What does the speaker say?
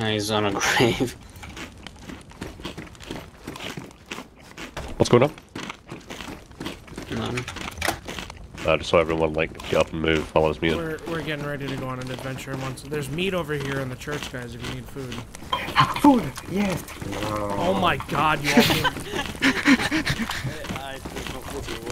He's on a grave. What's going on? None. Just so everyone like get up and move, follows me. We're getting ready to go on an adventure. Once there's meat over here in the church, guys. If you need food. Food, yes. Oh my God! You all